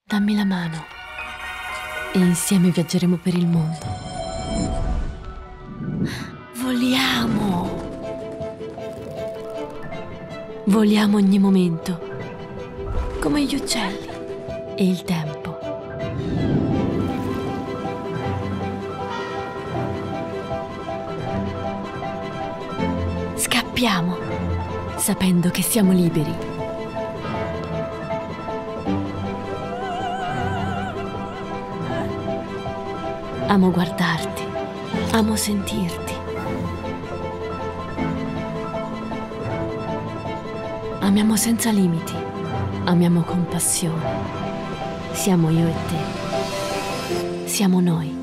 Dammi la mano e insieme viaggeremo per il mondo. Voliamo! Voliamo ogni momento, come gli uccelli e il tempo. Scappiamo, sapendo che siamo liberi. Amo guardarti, amo sentirti. Amiamo senza limiti, amiamo con passione. Siamo io e te, siamo noi.